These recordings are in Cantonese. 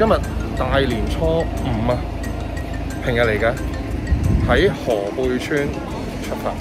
今日大年初五啊，平日嚟嘅，喺河背村出發。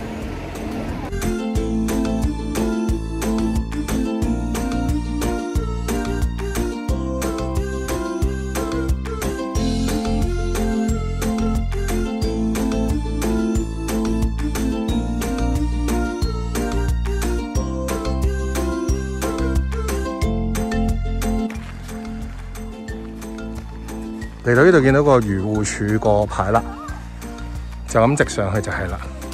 嚟到呢度見到個漁護署個牌啦，就咁直上去就係啦。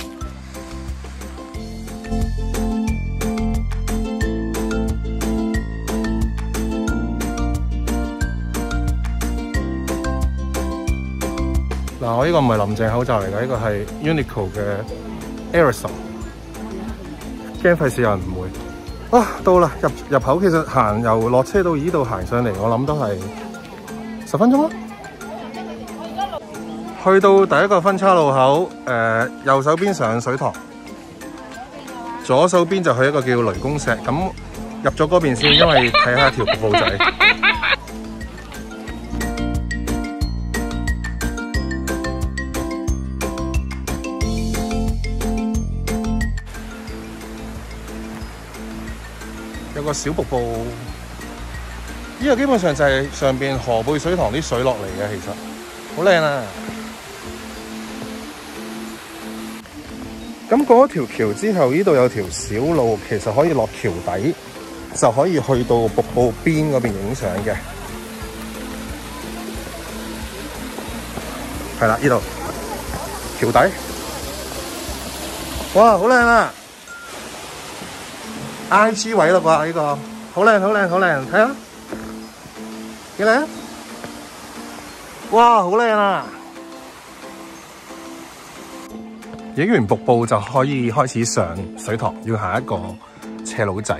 嗱，我呢個唔係林鄭口罩嚟㗎，呢個係 Uniqlo 嘅 Aerosol， 驚費事有人誤會。啊，到啦，入口其實行由落車到呢度行上嚟，我諗都係10分鐘咯。去到第一個分岔路口，右手邊上水塘，左手邊就去一個叫雷公石。咁入咗嗰邊先，因為睇下條瀑布仔。有個小瀑布，呢個基本上就係上邊河背水塘啲水落嚟嘅，其實好靚啊！咁過咗條橋之後，呢度有條小路，其實可以落橋底，就可以去到瀑布邊嗰邊影相嘅。係啦，呢度橋底，哇，好靚啊 ！IG 位啦啩，呢個好靚，好靚，好靚，睇下幾靚？哇，好靚啊！影完瀑布就可以開始上水塘，要行一個斜路仔。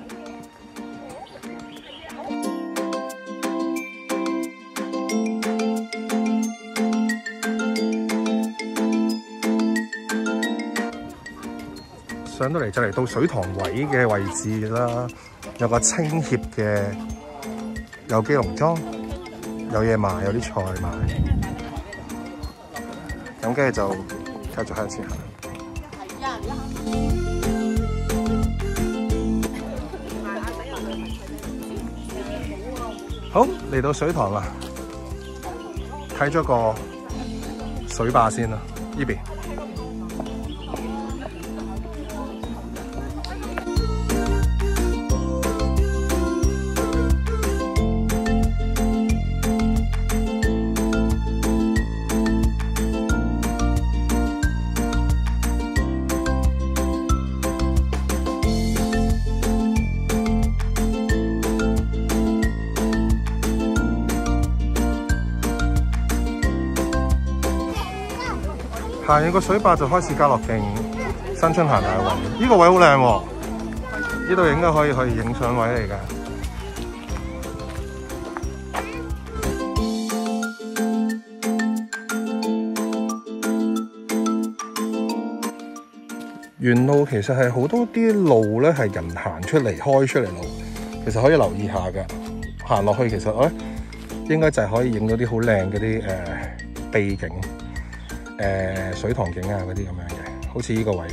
上到嚟就嚟到水塘位嘅位置啦，有個清協嘅有機農莊，有嘢賣，有啲菜賣。咁跟住就繼續向前行。好，嚟到水塘啦，睇咗個水壩先啦，呢邊。行完個水壩就開始家樂徑新春行大運，呢個位好靚喎，呢度應該可以去影相位嚟㗎。沿路其實係好多啲路咧係人行出嚟開出嚟路，其實可以留意下㗎。行落去其實應該就係可以影到啲好靚嗰啲秘景。水塘景啊嗰啲咁樣嘅，好似呢個位咁。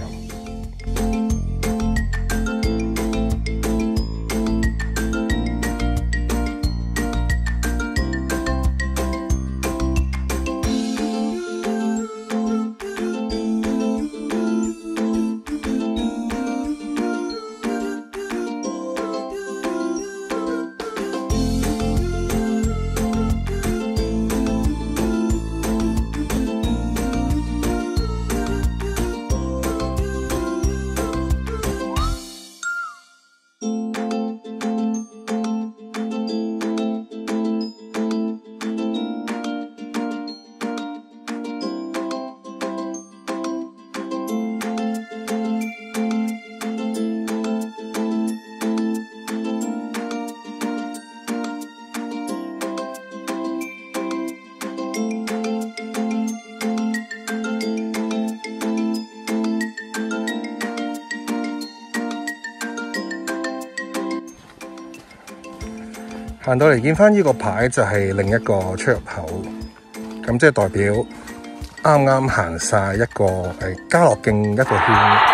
行到嚟見翻呢個牌就係另一個出入口，咁即係代表啱啱行晒一個家樂徑一個圈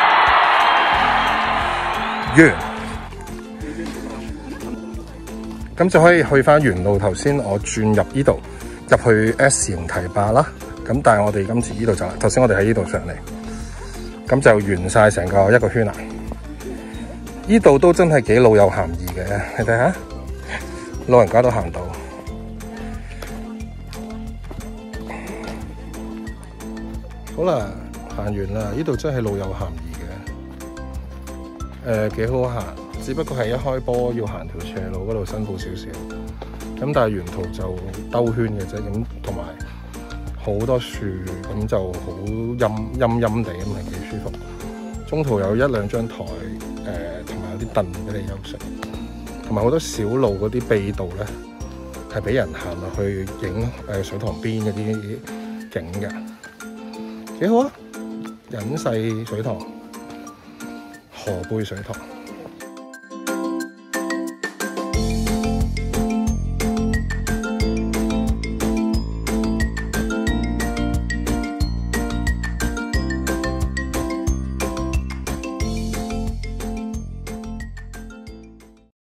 完，咁就可以去翻原路。頭先我轉入呢度入去 S 型堤壩啦，咁但係我哋今次呢度就頭先我哋喺呢度上嚟，咁就完晒成個一個圈啦。呢度都真係幾老有咸宜嘅，你睇下，老人家都行到。好啦，行完啦，呢度真係老有咸宜嘅，幾好行。只不過係一開波要行條斜路嗰度辛苦少少，咁但係沿途就兜圈嘅啫，咁同埋好多樹，咁就好陰陰地咁，係幾舒服。中途有一兩張台，同埋有啲凳俾你休息，同埋好多小路嗰啲秘道咧，係俾人行落去影水塘邊嗰啲景嘅，幾好啊！隱世水塘，河背水塘。